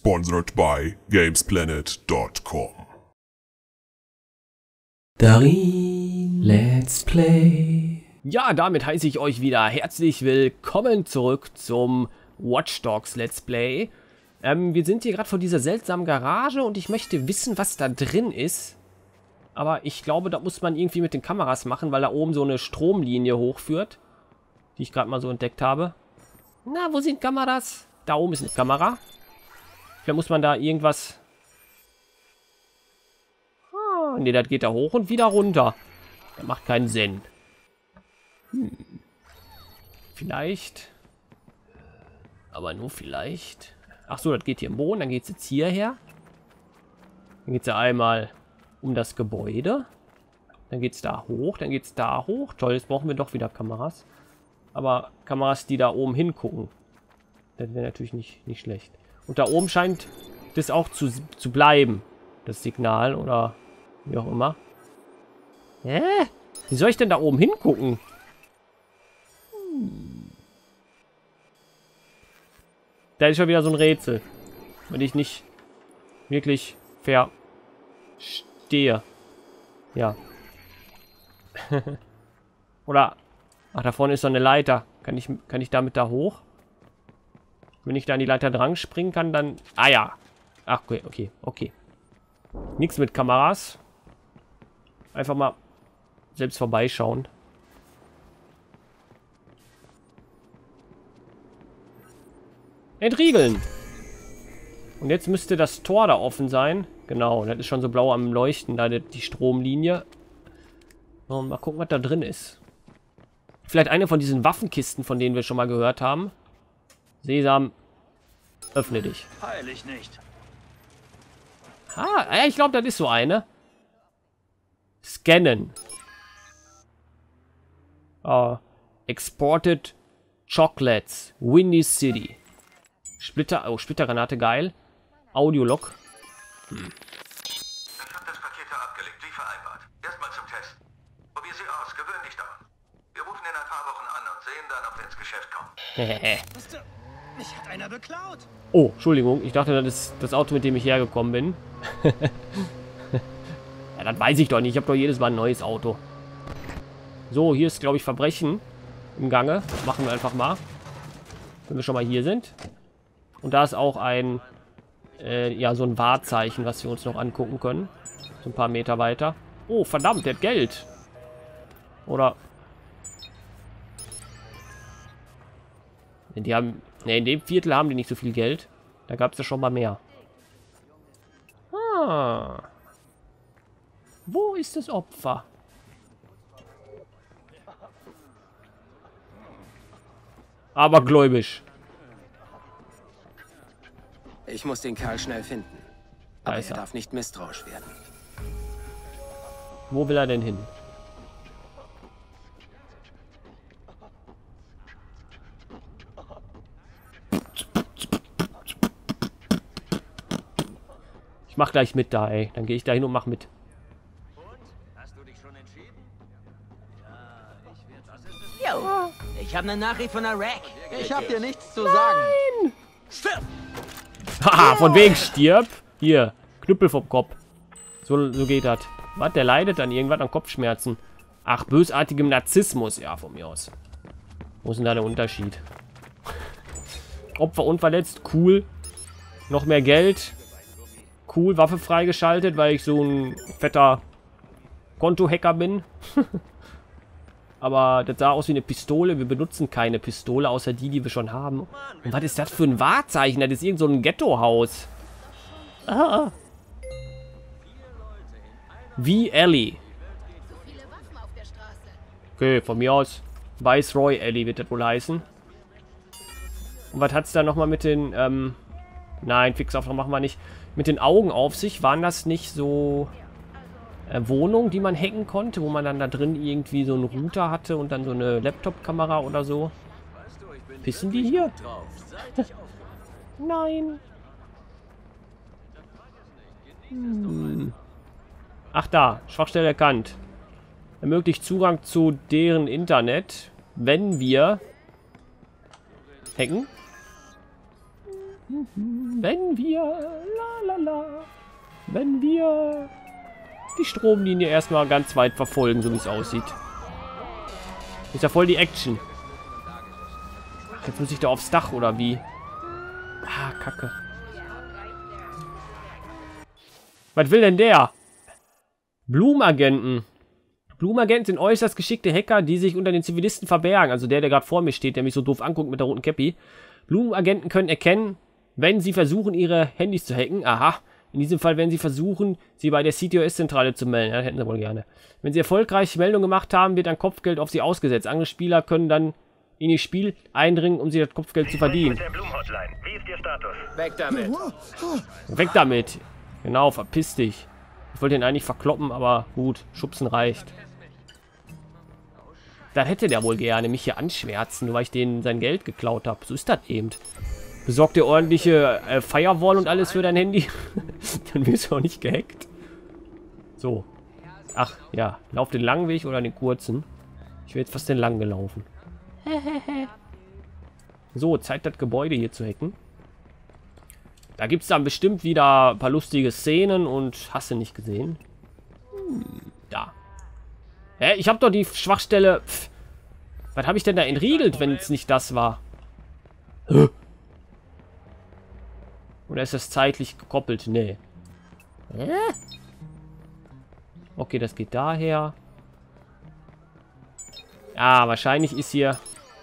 Sponsored by GamesPlanet.com. Darin Let's Play. Ja, damit heiße ich euch wieder herzlich willkommen zurück zum Watch Dogs Let's Play. Wir sind hier gerade vor dieser seltsamen Garage und ich möchte wissen, was da drin ist. Aber ich glaube, da muss man irgendwie mit den Kameras machen, weil da oben so eine Stromlinie hochführt, die ich gerade mal so entdeckt habe. Na, wo sind Kameras? Da oben ist eine Kamera. Vielleicht muss man da irgendwas... Ne, das geht da hoch und wieder runter. Das macht keinen Sinn. Vielleicht. Aber nur vielleicht. Ach so, das geht hier im Boden. Dann geht es jetzt hierher. Dann geht es ja einmal um das Gebäude. Dann geht es da hoch. Dann geht es da hoch. Toll, jetzt brauchen wir doch wieder Kameras. Aber Kameras, die da oben hingucken. Das wäre natürlich nicht schlecht. Und da oben scheint das auch zu bleiben. Das Signal oder... wie auch immer. Hä? Wie soll ich denn da oben hingucken? Da ist schon wieder so ein Rätsel. Wenn ich nicht wirklich verstehe. Ja. Oder... ach, da vorne ist so eine Leiter. Kann ich damit da hoch? Wenn ich da an die Leiter dran springen kann, dann... ah ja. Ach, okay. Nichts mit Kameras. Einfach mal selbst vorbeischauen. Entriegeln. Und jetzt müsste das Tor da offen sein. Genau, das ist schon so blau am Leuchten, da die Stromlinie. Und mal gucken, was da drin ist. Vielleicht eine von diesen Waffenkisten, von denen wir schon mal gehört haben. Sesam, öffne dich. Heil ich nicht. Ah, ich glaube, das ist so eine. Scannen. Exported Chocolates. Windy City. Splittergranate, geil. Audiolog. Ich habe das Paket abgelegt, wie vereinbart. Erstmal zum Test. Probier sie aus, gewöhn dich daran. Wir rufen in ein paar Wochen an und sehen dann, ob wir ins Geschäft kommen. Mich hat einer beklaut. Oh, Entschuldigung. Ich dachte, das ist das Auto, mit dem ich hergekommen bin. Ja, das weiß ich doch nicht. Ich habe doch jedes Mal ein neues Auto. So, hier ist, glaube ich, Verbrechen im Gange. Machen wir einfach mal. Wenn wir schon mal hier sind. Und da ist auch ein, ja, so ein Wahrzeichen, was wir uns noch angucken können. So ein paar Meter weiter. Oh, verdammt, der hat Geld. Oder... die haben... ne, in dem Viertel haben die nicht so viel Geld. Da gab es ja schon mal mehr. Ah. Wo ist das Opfer? Aber gläubig. Ich muss den Kerl schnell finden. Da Aber ist er er. darf nicht misstrauisch werden. Wo will er denn hin? Ich mach gleich mit da, ey. Dann gehe ich da hin und mach mit. Und? Hast du dich schon entschieden? Ja, Ich habe eine Nachricht von der Rack. Ich hab dir nichts zu sagen. stirb! Haha, von wegen stirb. Hier, Knüppel vom Kopf. So geht das. Was, der leidet an irgendwas, an Kopfschmerzen. Ach, bösartigem Narzissmus. Ja, von mir aus. Wo ist denn da der Unterschied? Opfer unverletzt, cool. Noch mehr Geld. Cool, Waffe freigeschaltet, weil ich so ein fetter Konto-Hacker bin. Aber das sah aus wie eine Pistole. Wir benutzen keine Pistole, außer die wir schon haben. Und was ist das für ein Wahrzeichen? Das ist irgend so ein Ghetto-Haus. Ah. Wie Ellie. Okay, von mir aus. Viceroy Ellie wird das wohl heißen. Und was hat es da nochmal mit den... nein, Fixauftrag machen wir nicht. Mit den Augen auf sich, waren das nicht so Wohnungen, die man hacken konnte, wo man dann da drin irgendwie so einen Router hatte und dann so eine Laptop-Kamera oder so? Pissen die hier? Nein. Ach da, Schwachstelle erkannt. Ermöglicht Zugang zu deren Internet, wenn wir hacken. Wenn wir die Stromlinie erstmal ganz weit verfolgen, so wie es aussieht. Ist ja voll die Action. Ach, jetzt muss ich da aufs Dach, oder wie? Ah, Kacke. Was will denn der? Blumenagenten. Blumenagenten sind äußerst geschickte Hacker, die sich unter den Zivilisten verbergen. Also der gerade vor mir steht, der mich so doof anguckt mit der roten Käppi. Blumenagenten können erkennen, wenn sie versuchen, ihre Handys zu hacken. Aha. In diesem Fall werden sie versuchen, sie bei der CTOS-Zentrale zu melden. Ja, das hätten sie wohl gerne. Wenn sie erfolgreich Meldung gemacht haben, wird ein Kopfgeld auf sie ausgesetzt. Andere Spieler können dann in ihr Spiel eindringen, um sie das Kopfgeld zu verdienen. Wie ist Ihr Status? Weg damit. Weg damit. Genau, verpiss dich. Ich wollte ihn eigentlich verkloppen, aber gut, schubsen reicht. Das hätte der wohl gerne, mich hier anschwärzen, nur weil ich denen sein Geld geklaut habe. So ist das eben. Besorgt dir ordentliche Firewall und alles für dein Handy. Dann wirst du auch nicht gehackt. So. Ach, ja. Lauf den langen Weg oder den kurzen. Ich wäre jetzt fast den langen gelaufen. So, Zeit, das Gebäude hier zu hacken. Da gibt es dann bestimmt wieder ein paar lustige Szenen und hast du nicht gesehen? Da. Hä, ich habe doch die Schwachstelle... Pff. Was habe ich denn da entriegelt, wenn es nicht das war? Oder ist das zeitlich gekoppelt? Nee. Okay, das geht daher. Ah, wahrscheinlich ist hier...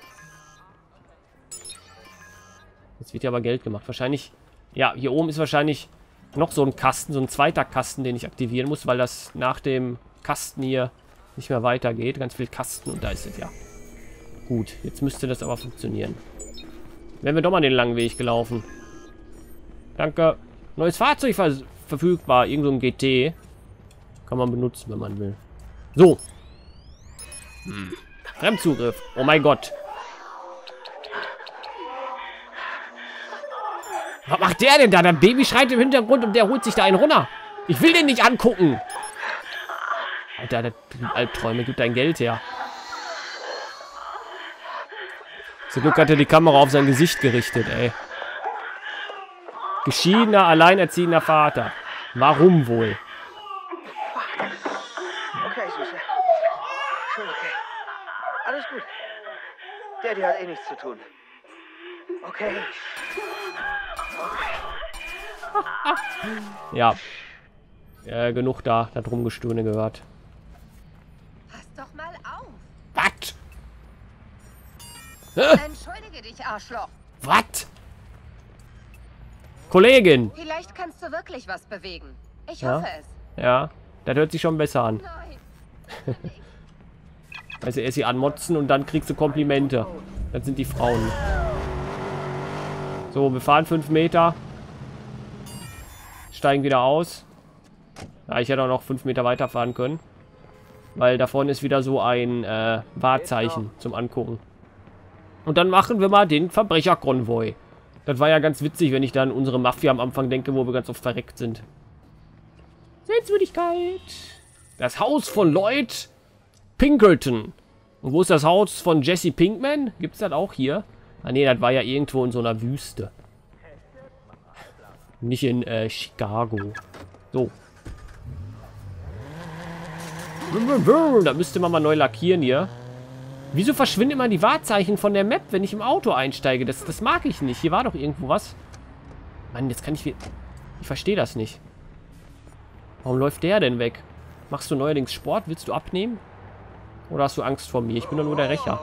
Jetzt wird ja aber Geld gemacht. Wahrscheinlich... Ja, hier oben ist wahrscheinlich noch so ein Kasten, so ein zweiter Kasten, den ich aktivieren muss, weil das nach dem Kasten hier nicht mehr weitergeht. Ganz viel Kasten und da ist es ja. Gut, jetzt müsste das aber funktionieren. Wären wir doch mal den langen Weg gelaufen. Danke. Neues Fahrzeug verfügbar. Irgend so ein GT. Kann man benutzen, wenn man will. So. Fremdzugriff. Oh mein Gott. Was macht der denn da? Der Baby schreit im Hintergrund und der holt sich da einen runter. Ich will den nicht angucken. Alter, der Albträume. Gib dein Geld her. Zum Glück hat er die Kamera auf sein Gesicht gerichtet, ey. Geschiedener, alleinerziehender Vater. Warum wohl? Okay, Süße. Schon okay. Alles gut. Daddy hat eh nichts zu tun. Okay. Ja. Genug da. Das Rumgestöhne gehört. Pass doch mal auf. Was? Entschuldige dich, Arschloch. Was? Kollegin. Vielleicht kannst du wirklich was bewegen. Ich Ja. hoffe es. Ja. Das hört sich schon besser an. Nein. Also erst sie anmotzen und dann kriegst du Komplimente. Das sind die Frauen. So, wir fahren 5 Meter. Steigen wieder aus. Ja, ich hätte auch noch 5 Meter weiterfahren können. Weil da vorne ist wieder so ein Wahrzeichen zum Angucken. Und dann machen wir mal den Verbrecherkonvoi. Das war ja ganz witzig, wenn ich dann an unsere Mafia am Anfang denke, wo wir ganz oft verreckt sind. Sehenswürdigkeit. Das Haus von Lloyd Pinkerton. Und wo ist das Haus von Jesse Pinkman? Gibt es das auch hier? Ah ne, das war ja irgendwo in so einer Wüste. Nicht in Chicago. So. Da müsste man mal neu lackieren hier. Wieso verschwinden immer die Wahrzeichen von der Map, wenn ich im Auto einsteige? Das mag ich nicht. Hier war doch irgendwo was. Mann, jetzt kann ich... Ich verstehe das nicht. Warum läuft der denn weg? Machst du neuerdings Sport? Willst du abnehmen? Oder hast du Angst vor mir? Ich bin doch nur der Rächer.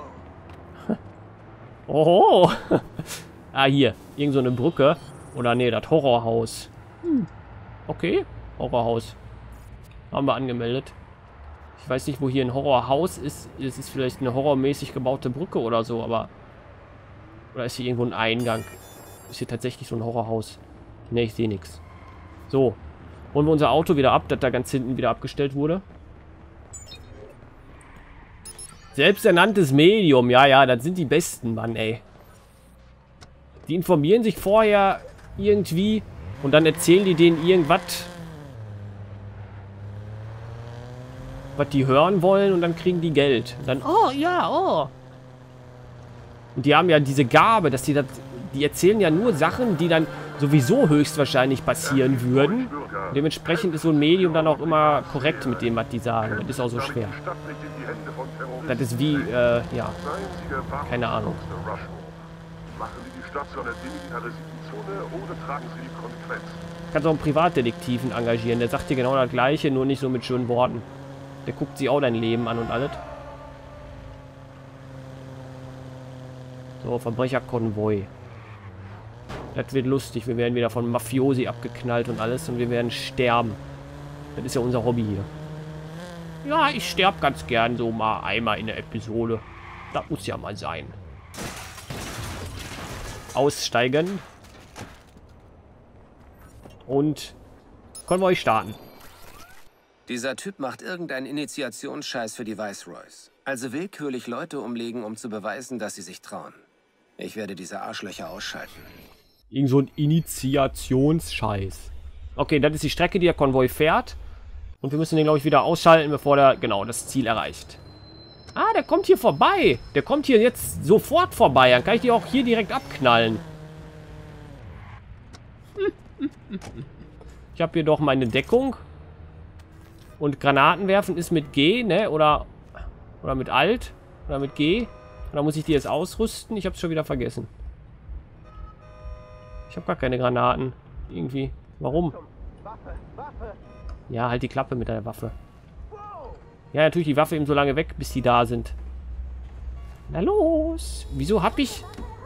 Oh. Ah, hier. Irgend so eine Brücke. Oder nee, das Horrorhaus. Okay. Horrorhaus. Haben wir angemeldet. Ich weiß nicht, wo hier ein Horrorhaus ist. Es ist vielleicht eine horrormäßig gebaute Brücke oder so, aber... Oder ist hier irgendwo ein Eingang? Ist hier tatsächlich so ein Horrorhaus? Ne, ich sehe nichts. So. Holen wir unser Auto wieder ab, das da ganz hinten wieder abgestellt wurde. Selbsternanntes Medium. Ja, ja, das sind die Besten, Mann, ey. Die informieren sich vorher irgendwie und dann erzählen die denen irgendwas, was die hören wollen und dann kriegen die Geld. Und dann, oh, ja, oh. Und die haben ja diese Gabe, dass die das, die erzählen ja nur Sachen, die dann sowieso höchstwahrscheinlich passieren würden. Dementsprechend ist so ein Medium dann auch immer korrekt mit dem, was die sagen. Das ist auch so schwer. Das ist wie, ja, keine Ahnung. Machen Sie die Stadt zu einer demilitarisierten Zone oder tragen Sie die Konsequenz? Kannst auch einen Privatdetektiven engagieren. Der sagt dir genau das Gleiche, nur nicht so mit schönen Worten. Der guckt sich auch dein Leben an und alles. So, Verbrecherkonvoi. Das wird lustig. Wir werden wieder von Mafiosi abgeknallt und alles und wir werden sterben. Das ist ja unser Hobby hier. Ja, ich sterbe ganz gern so mal einmal in der Episode. Das muss ja mal sein. Aussteigen. Und Konvoi starten. Dieser Typ macht irgendeinen Initiationsscheiß für die Viceroys. Also willkürlich Leute umlegen, um zu beweisen, dass sie sich trauen. Ich werde diese Arschlöcher ausschalten. Irgend so ein Initiationsscheiß. Okay, das ist die Strecke, die der Konvoi fährt. Und wir müssen den, glaube ich, wieder ausschalten, bevor der, genau, das Ziel erreicht. Ah, der kommt hier vorbei. Der kommt hier jetzt sofort vorbei. Dann kann ich die auch hier direkt abknallen. Ich habe hier doch meine Deckung. Und Granaten werfen ist mit G, ne? Oder mit Alt. Oder mit G. Oder muss ich die jetzt ausrüsten? Ich habe es schon wieder vergessen. Ich habe gar keine Granaten. Irgendwie. Warum? Ja, halt die Klappe mit der Waffe. Ja, natürlich die Waffe eben so lange weg, bis die da sind. Na los! Wieso hab ich...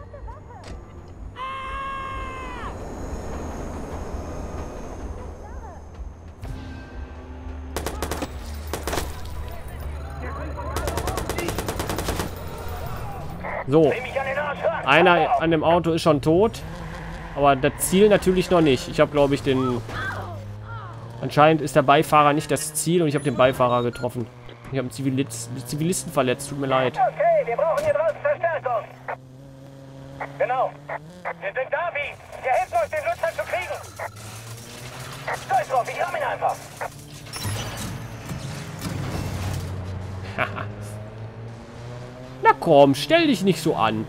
So. Einer an dem Auto ist schon tot. Aber das Ziel natürlich noch nicht. Ich habe, glaube ich, den... Anscheinend ist der Beifahrer nicht das Ziel und ich habe den Beifahrer getroffen. Ich habe einen Zivilisten verletzt. Tut mir leid. Okay, wir brauchen hier draußen Verstärkung. Genau. Wir sind da, wie? Wir helfen euch, den Lutzer zu kriegen. Stolz drauf, ich ramm ihn einfach. Na komm, stell dich nicht so an.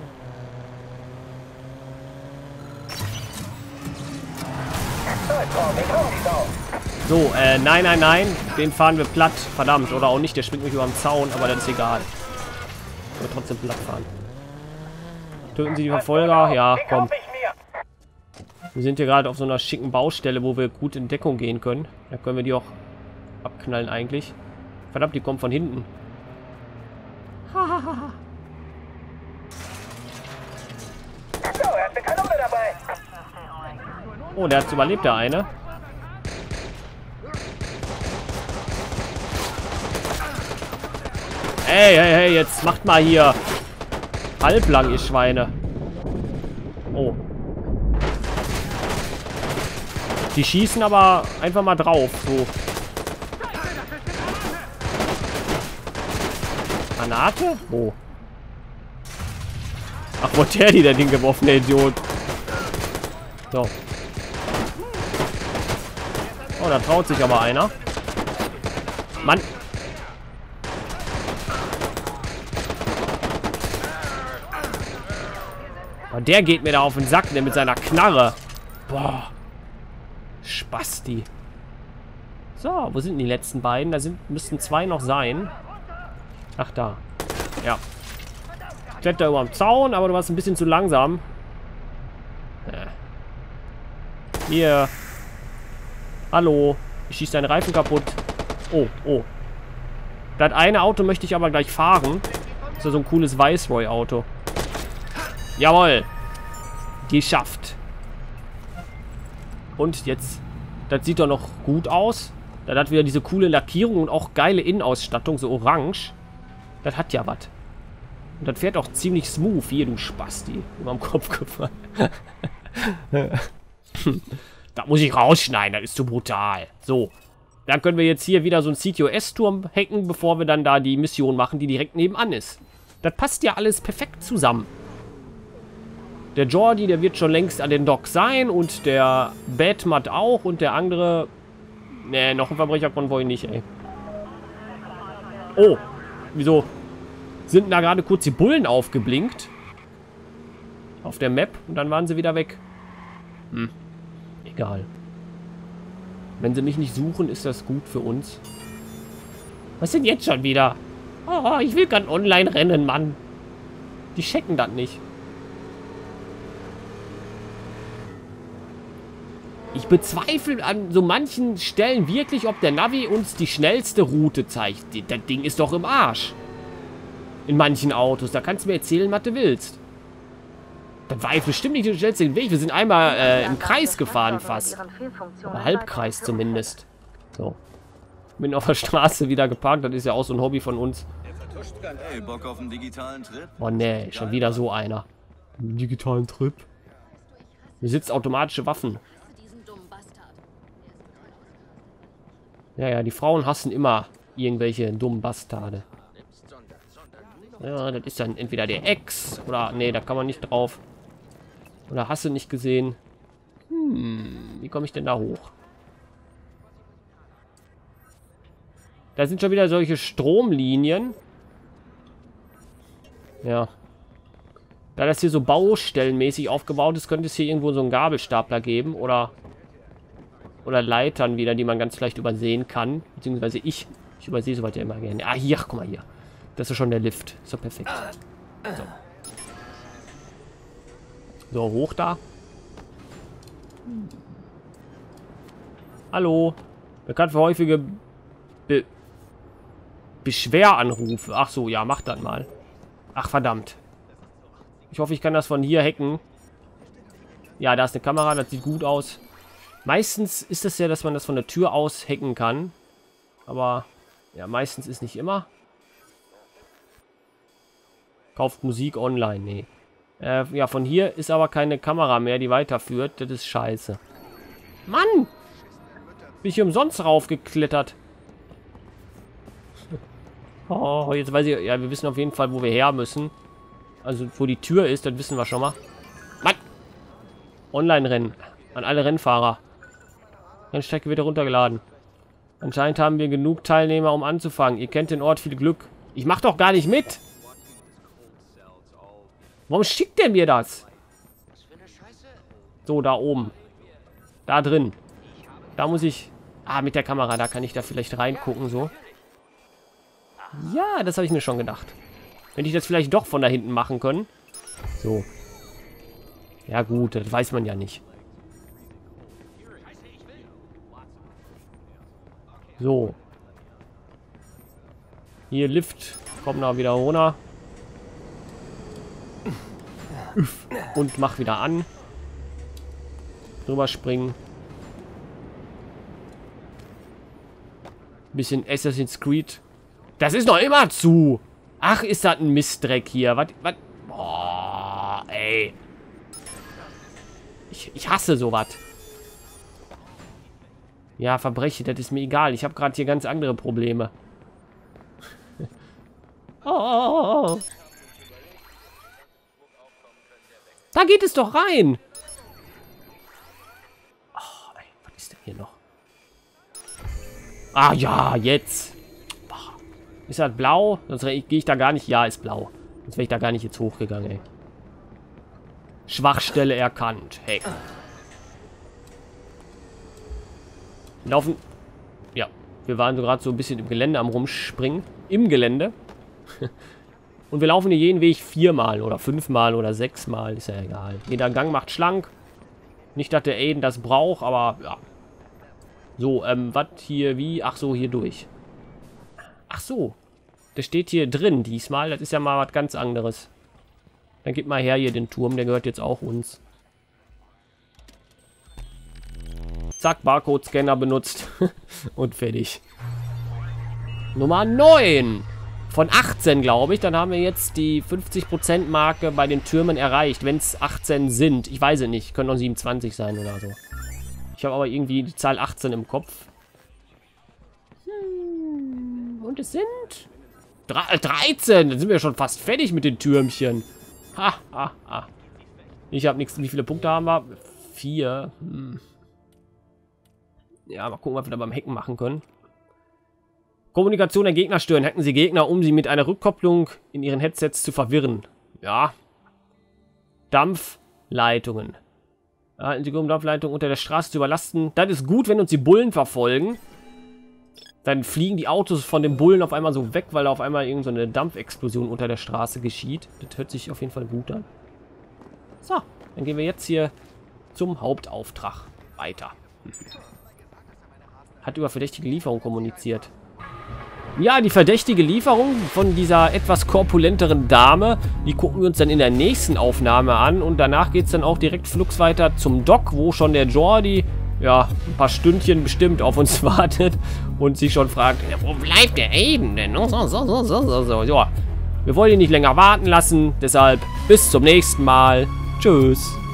So, nein, nein, nein. Den fahren wir platt. Verdammt. Oder auch nicht. Der springt mich über den Zaun, aber das ist egal. Wir trotzdem platt fahren. Töten Sie die Verfolger? Ja, komm. Wir sind hier gerade auf so einer schicken Baustelle, wo wir gut in Deckung gehen können. Da können wir die auch abknallen eigentlich. Verdammt, die kommen von hinten. Oh, der hat überlebt, der eine. Hey, hey, hey, jetzt macht mal hier halblang, ihr Schweine. Oh. Die schießen aber einfach mal drauf, so. Granate? Wo? Ach, wo hat der die denn hingeworfen, der Idiot? So. Oh, da traut sich aber einer. Mann. Oh, der geht mir da auf den Sack, der mit seiner Knarre. Boah. Spasti. So, wo sind die letzten beiden? Da müssten zwei noch sein. Ach, da. Ja. Kletter über dem Zaun, aber du warst ein bisschen zu langsam. Hier. Hallo. Ich schieße deinen Reifen kaputt. Oh, oh. Das eine Auto möchte ich aber gleich fahren. Das ist ja so ein cooles Viceroy-Auto. Jawohl. Geschafft. Und jetzt. Das sieht doch noch gut aus. Das hat wieder diese coole Lackierung und auch geile Innenausstattung. So orange. Das hat ja was. Und das fährt auch ziemlich smooth. Hier, du Spasti. Immer am Kopf gefallen. Da muss ich rausschneiden. Das ist zu brutal. So. Dann können wir jetzt hier wieder so einen CTOS-Turm hacken, bevor wir dann da die Mission machen, die direkt nebenan ist. Das passt ja alles perfekt zusammen. Der Jordi, der wird schon längst an den Docks sein und der Batmat auch und der andere... Nee, noch ein Verbrecherkonvoi nicht, ey. Oh, wieso sind da gerade kurz die Bullen aufgeblinkt? Auf der Map und dann waren sie wieder weg. Hm. egal. Wenn sie mich nicht suchen, ist das gut für uns. Was denn jetzt schon wieder? Oh, ich will gerade online rennen, Mann. Die checken das nicht. Ich bezweifle an so manchen Stellen wirklich, ob der Navi uns die schnellste Route zeigt. Das Ding ist doch im Arsch. In manchen Autos. Da kannst du mir erzählen, was du willst. Das war jetzt bestimmt nicht der schnellste Weg. Wir sind einmal im Kreis gefahren fast. Oder Halbkreis zumindest. So. Bin auf der Straße wieder geparkt. Das ist ja auch so ein Hobby von uns. Hey, Bock auf einen digitalen Trip? Oh nee, schon wieder so einer. Einen digitalen Trip? Besitzt automatische Waffen. Ja, die Frauen hassen immer irgendwelche dummen Bastarde. Ja, das ist dann entweder der Ex oder... Nee, da kann man nicht drauf. Oder hast du nicht gesehen? Wie komme ich denn da hoch? Da sind schon wieder solche Stromlinien. Ja. Da das hier so baustellenmäßig aufgebaut ist, könnte es hier irgendwo so einen Gabelstapler geben. Oder Leitern wieder, die man ganz leicht übersehen kann. Beziehungsweise ich übersehe sowas ja immer gerne. Ah, hier, guck mal hier. Das ist schon der Lift. Ist doch perfekt. So, hoch da. Hallo. Bekannt für häufige Beschweranrufe. Ach so, ja, mach das mal. Ach, verdammt. Ich hoffe, ich kann das von hier hacken. Ja, da ist eine Kamera, das sieht gut aus. Meistens ist es ja, dass man das von der Tür aus hacken kann. Aber, ja, meistens ist nicht immer. Kauft Musik online, nee. Ja, von hier ist aber keine Kamera mehr, die weiterführt. Das ist scheiße. Mann! Bin ich hier umsonst raufgeklettert. Oh, jetzt weiß ich... Ja, wir wissen auf jeden Fall, wo wir her müssen. Also, wo die Tür ist, das wissen wir schon mal. Mann! Online-Rennen. An alle Rennfahrer. Rennstrecke wird heruntergeladen. Anscheinend haben wir genug Teilnehmer, um anzufangen. Ihr kennt den Ort, viel Glück. Ich mach doch gar nicht mit! Warum schickt der mir das? So, da oben. Da drin. Da muss ich... Ah, mit der Kamera, da kann ich da vielleicht reingucken, so. Ja, das habe ich mir schon gedacht. Wenn ich das vielleicht doch von da hinten machen können. So. Ja gut, das weiß man ja nicht. So. Hier, Lift. Komm da wieder runter. Und mach wieder an. Drüber springen. Bisschen Assassin's Creed. Das ist noch immer zu. Ach, ist das ein Mistdreck hier. Was? Boah, ey. Ich hasse sowas. Ja, Verbrechen, das ist mir egal. Ich habe gerade hier ganz andere Probleme. Oh. Da geht es doch rein. Oh, ey, was ist denn hier noch? Ah ja, jetzt. Boah. Ist das blau? Sonst gehe ich da gar nicht. Ja, ist blau. Sonst wäre ich da gar nicht jetzt hochgegangen, ey. Schwachstelle erkannt. Hey. Wir laufen. Ja, wir waren so gerade so ein bisschen im Gelände am Rumspringen. Im Gelände. Und wir laufen hier jeden Weg 4-mal oder 5-mal oder 6-mal. Ist ja egal. Jeder Gang macht schlank. Nicht, dass der Aiden das braucht, aber ja. So, was hier, wie? Ach so, hier durch. Ach so. Der steht hier drin diesmal. Das ist ja mal was ganz anderes. Dann gib mal her hier den Turm. Der gehört jetzt auch uns. Zack, Barcode-Scanner benutzt. Und fertig. Nummer 9. Von 18, glaube ich. Dann haben wir jetzt die 50%-Marke bei den Türmen erreicht. Wenn es 18 sind. Ich weiß es nicht. Können noch 27 sein oder so. Ich habe aber irgendwie die Zahl 18 im Kopf. Und es sind 13. Dann sind wir schon fast fertig mit den Türmchen. Ha. Ich habe nichts. Wie viele Punkte haben wir? 4. Ja, mal gucken, was wir da beim Hacken machen können. Kommunikation der Gegner stören. Hacken Sie Gegner, um sie mit einer Rückkopplung in ihren Headsets zu verwirren. Ja. Dampfleitungen. Halten die Umlaufleitung unter der Straße zu überlasten. Das ist gut, wenn uns die Bullen verfolgen. Dann fliegen die Autos von den Bullen auf einmal so weg, weil da auf einmal irgend so eine Dampfexplosion unter der Straße geschieht. Das hört sich auf jeden Fall gut an. So, dann gehen wir jetzt hier zum Hauptauftrag weiter. Hat über verdächtige Lieferung kommuniziert. Ja, die verdächtige Lieferung von dieser etwas korpulenteren Dame, die gucken wir uns dann in der nächsten Aufnahme an. Und danach geht es dann auch direkt flugs weiter zum Dock, wo schon der Jordi, ja, ein paar Stündchen bestimmt auf uns wartet und sich schon fragt, ja, wo bleibt der Aiden denn? So. Ja, wir wollen ihn nicht länger warten lassen, deshalb bis zum nächsten Mal. Tschüss.